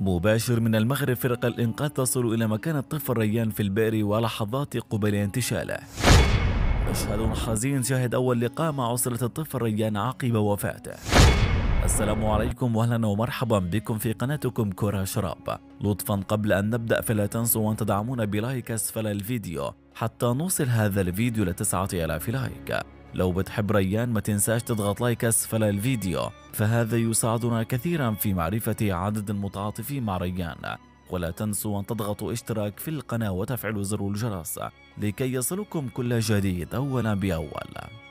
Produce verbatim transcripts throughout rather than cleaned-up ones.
مباشر من المغرب، فرق الإنقاذ تصل إلى مكان الطفل ريان في البئر ولحظات قبل انتشاله. مشهد حزين شاهد أول لقاء مع أسرة الطفل ريان عقب وفاته. السلام عليكم واهلا ومرحبا بكم في قناتكم كرة شراب. لطفا قبل أن نبدأ فلا تنسوا أن تدعمونا بلايك أسفل الفيديو حتى نوصل هذا الفيديو لتسعة آلاف لايك. لو بتحب ريان ما تنساش تضغط لايك أسفل الفيديو، فهذا يساعدنا كثيرا في معرفة عدد المتعاطفين مع ريان. ولا تنسوا أن تضغطوا اشتراك في القناة وتفعلوا زر الجرس لكي يصلكم كل جديد أولا بأول.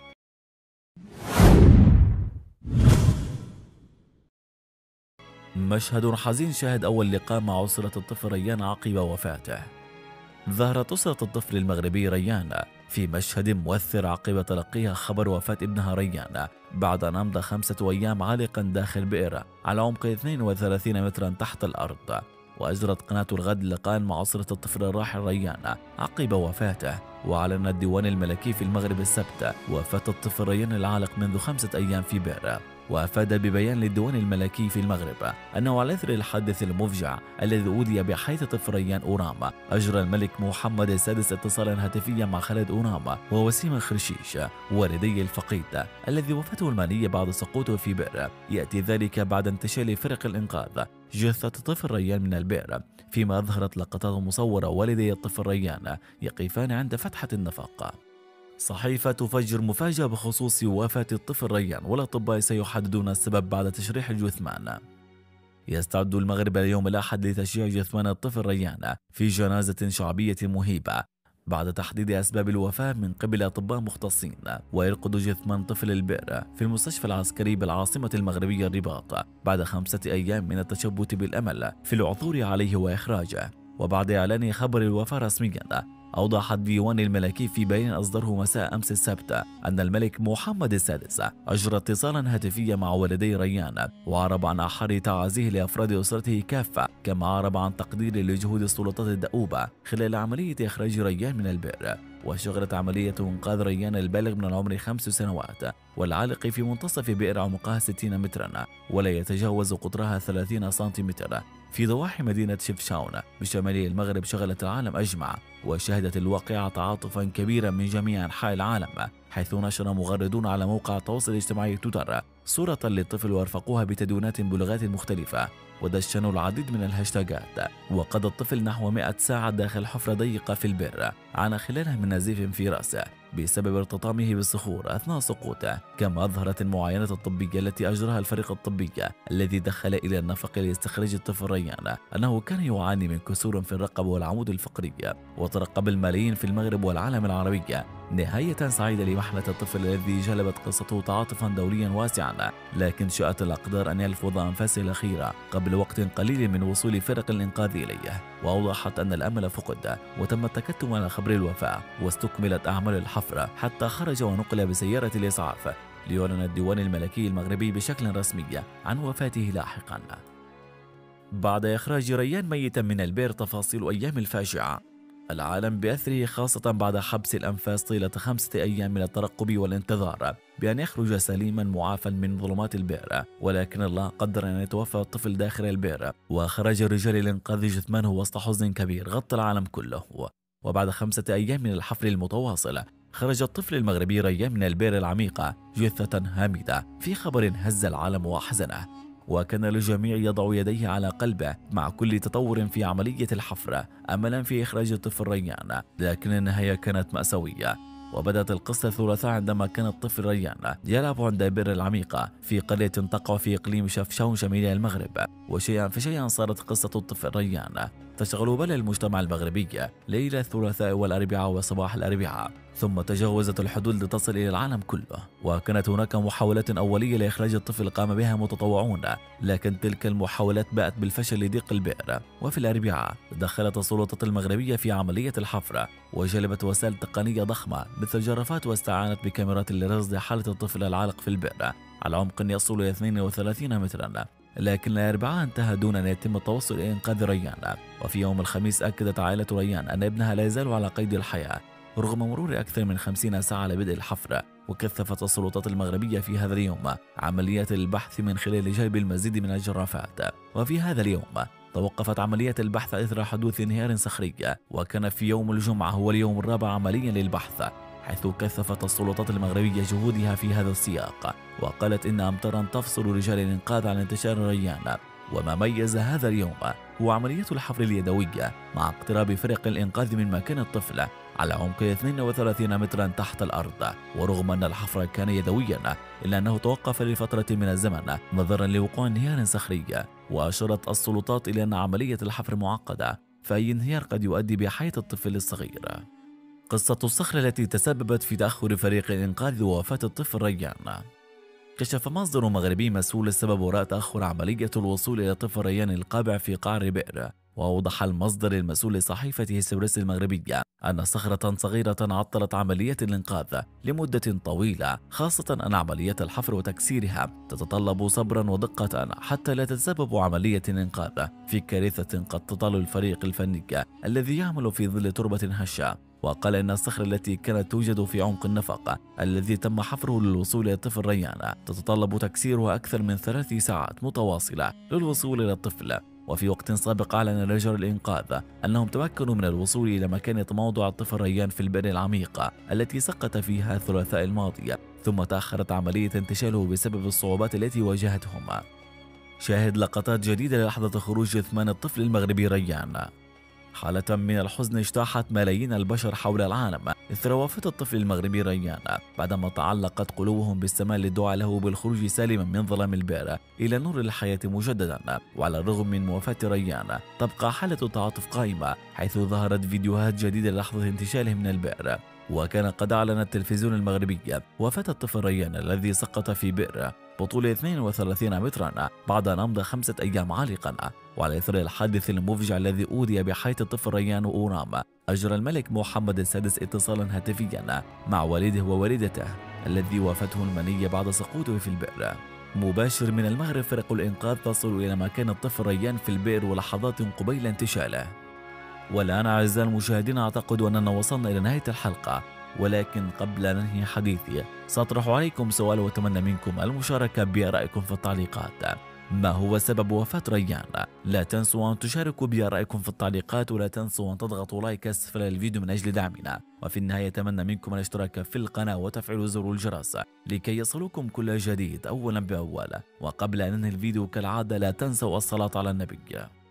مشهد حزين شاهد أول لقاء مع أسرة الطفل ريان عقب وفاته. ظهرت أسرة الطفل المغربي ريان في مشهد مؤثر عقب تلقيها خبر وفاة ابنها ريان بعد أن أمضى خمسة أيام عالقا داخل بئر على عمق اثنين وثلاثين مترا تحت الأرض. وأجرت قناة الغد لقاء مع أسرة الطفل الراحل ريان عقب وفاته. وأعلن الديوان الملكي في المغرب السبت وفاة الطفل ريان العالق منذ خمسة أيام في بئر. وأفاد ببيان للديوان الملكي في المغرب أنه على إثر الحادث المفجع الذي أودي بحياة طفل ريان أوراما، أجرى الملك محمد السادس اتصالا هاتفيا مع خالد أوراما ووسيم خرشيش والدي الفقيد الذي وفاته المالية بعد سقوطه في بئر. يأتي ذلك بعد انتشال فرق الإنقاذ جثة طفل ريان من البئر، فيما أظهرت لقطات مصورة والدي الطفل ريان يقفان عند فتحة النفق. صحيفة تفجر مفاجأة بخصوص وفاة الطفل ريان، والأطباء سيحددون السبب بعد تشريح الجثمان. يستعد المغرب اليوم الأحد لتشييع جثمان الطفل ريان في جنازة شعبية مهيبة بعد تحديد أسباب الوفاة من قبل أطباء مختصين. ويرقد جثمان طفل البئر في المستشفى العسكري بالعاصمة المغربية الرباط بعد خمسة أيام من التشبت بالأمل في العثور عليه وإخراجه. وبعد إعلان خبر الوفاة رسميا، أوضح الديوان الملكي في بيان أصدره مساء أمس السبت أن الملك محمد السادس أجرى اتصالا هاتفيا مع والدي ريان، وأعرب عن أحر تعازيه لأفراد أسرته كافة، كما أعرب عن تقديره لجهود السلطات الدؤوبة خلال عملية إخراج ريان من البئر. وشغلت عملية إنقاذ ريان البالغ من العمر خمس سنوات والعالق في منتصف بئر عمقها ستين مترا ولا يتجاوز قطرها ثلاثين سنتيمتر في ضواحي مدينة شفشاون بشمال المغرب، شغلت العالم أجمع. وشهدت الواقعة تعاطفا كبيرا من جميع أنحاء العالم، حيث نشر مغردون على موقع التواصل الاجتماعي تويتر صورة للطفل وارفقوها بتدوينات بلغات مختلفة ودشنوا العديد من الهاشتاجات. وقضى الطفل نحو مئة ساعة داخل حفرة ضيقة في البئر عانى خلالها من نزيف في رأسه بسبب ارتطامه بالصخور أثناء سقوطه. كما أظهرت المعاينة الطبية التي أجراها الفريق الطبي الذي دخل إلى النفق لاستخراج الطفل ريان أنه كان يعاني من كسور في الرقبة والعمود الفقري. وترقب الملايين في المغرب والعالم العربي نهاية سعيدة لمحنة الطفل الذي جلبت قصته تعاطفا دوليا واسعا، لكن شاءت الأقدار أن يلفظ أنفاسه الأخيرة قبل وقت قليل من وصول فرق الإنقاذ إليه. وأوضحت أن الأمل فقد وتم التكتم على خبر الوفاة، واستكملت أعمال الحفر حتى خرج ونقل بسيارة الإسعاف ليعلن الديوان الملكي المغربي بشكل رسمي عن وفاته لاحقا. بعد إخراج ريان ميتا من البئر، تفاصيل أيام الفاجعة. العالم بأثره، خاصة بعد حبس الأنفاس طيلة خمسة أيام من الترقب والانتظار بأن يخرج سليما معافى من ظلمات البئر، ولكن الله قدر أن يتوفى الطفل داخل البئر. وخرج رجال الإنقاذ جثمانه وسط حزن كبير غطى العالم كله. وبعد خمسة أيام من الحفر المتواصل، خرج الطفل المغربي ريان من البئر العميقة جثة هامدة في خبر هز العالم وأحزنه. وكان الجميع يضع يديه على قلبه مع كل تطور في عملية الحفر أملا في إخراج الطفل ريان، لكن النهاية كانت مأساوية. وبدأت القصة الثلاثاء عندما كان الطفل ريان يلعب عند البئر العميقة في قرية تقع في إقليم شفشاون شمال المغرب. وشيئا فشيئا صارت قصة الطفل ريان تشغل بال المجتمع المغربي ليلة الثلاثاء والأربعاء وصباح الأربعاء، ثم تجاوزت الحدود لتصل إلى العالم كله. وكانت هناك محاولات أولية لإخراج الطفل قام بها متطوعون، لكن تلك المحاولات باءت بالفشل لضيق البئر. وفي الأربعاء دخلت السلطات المغربية في عملية الحفر، وجلبت وسائل تقنية ضخمة مثل الجرافات، واستعانت بكاميرات لرصد حالة الطفل العالق في البئر على عمق يصل إلى اثنين وثلاثين مترا. لكن الأربعاء انتهى دون أن يتم التوصل إلى إنقاذ ريان. وفي يوم الخميس أكدت عائلة ريان أن ابنها لا يزال على قيد الحياة رغم مرور أكثر من خمسين ساعة لبدء الحفر. وكثفت السلطات المغربية في هذا اليوم عمليات البحث من خلال جلب المزيد من الجرافات. وفي هذا اليوم توقفت عمليات البحث إثر حدوث انهيار صخري، وكان في يوم الجمعة هو اليوم الرابع عمليا للبحث، حيث كثفت السلطات المغربية جهودها في هذا السياق، وقالت إن أمطارا تفصل رجال الإنقاذ عن انتشار ريان. وما ميز هذا اليوم هو عملية الحفر اليدوية مع اقتراب فرق الإنقاذ من مكان الطفل على عمق اثنين وثلاثين مترا تحت الأرض. ورغم أن الحفر كان يدويا إلا أنه توقف لفترة من الزمن نظرا لوقوع انهيار صخري، وأشارت السلطات إلى أن عملية الحفر معقدة، فأي انهيار قد يؤدي بحياة الطفل الصغير. قصة الصخرة التي تسببت في تأخر فريق الإنقاذ ووفاة الطفل ريان. كشف مصدر مغربي مسؤول السبب وراء تأخر عملية الوصول إلى طفل ريان القابع في قعر البئر. وأوضح المصدر المسؤول لصحيفة إكسبريس المغربية أن صخرة صغيرة عطلت عملية الإنقاذ لمدة طويلة، خاصة أن عملية الحفر وتكسيرها تتطلب صبرا ودقة حتى لا تتسبب عملية الإنقاذ في كارثة قد تطال الفريق الفني الذي يعمل في ظل تربة هشة. وقال إن الصخرة التي كانت توجد في عمق النفق الذي تم حفره للوصول إلى الطفل ريان تتطلب تكسيرها أكثر من ثلاث ساعات متواصلة للوصول إلى الطفل. وفي وقت سابق أعلن رجال الإنقاذ أنهم تمكنوا من الوصول إلى مكان تموضع الطفل ريان في البئر العميقة التي سقط فيها الثلاثاء الماضي، ثم تأخرت عملية انتشاله بسبب الصعوبات التي واجهتهم. شاهد لقطات جديدة للحظة خروج جثمان الطفل المغربي ريان. حالة من الحزن اجتاحت ملايين البشر حول العالم إثر وفاة الطفل المغربي ريان، بعدما تعلقت قلوبهم بالسماء للدعاء له بالخروج سالما من ظلام البئر إلى نور الحياة مجددا. وعلى الرغم من وفاة ريان تبقى حالة التعاطف قائمة، حيث ظهرت فيديوهات جديدة للحظة انتشاله من البئر. وكان قد أعلن التلفزيون المغربي وفاة الطفل ريان الذي سقط في بئر بطول اثنين وثلاثين مترا بعد أن أمضى خمسة أيام عالقا. وعلى إثر الحادث المفجع الذي أودي بحياة الطفل ريان أورام، أجرى الملك محمد السادس اتصالا هاتفيا مع والده ووالدته الذي وافته المنية بعد سقوطه في البئر. مباشر من المغرب فرق الإنقاذ تصل إلى مكان الطفل ريان في البئر ولحظات قبيل انتشاله. والآن أعزائي المشاهدين أعتقد أننا وصلنا إلى نهاية الحلقة، ولكن قبل أن أنهي حديثي سأطرح عليكم سؤال وأتمنى منكم المشاركة بآرائكم في التعليقات. ما هو سبب وفاة ريان؟ لا تنسوا أن تشاركوا بآرائكم في التعليقات، ولا تنسوا أن تضغطوا لايك أسفل الفيديو من أجل دعمنا. وفي النهاية أتمنى منكم الاشتراك في القناة وتفعيل زر الجرس لكي يصلكم كل جديد أولا بأول. وقبل أن ننهي الفيديو كالعادة لا تنسوا الصلاة على النبي.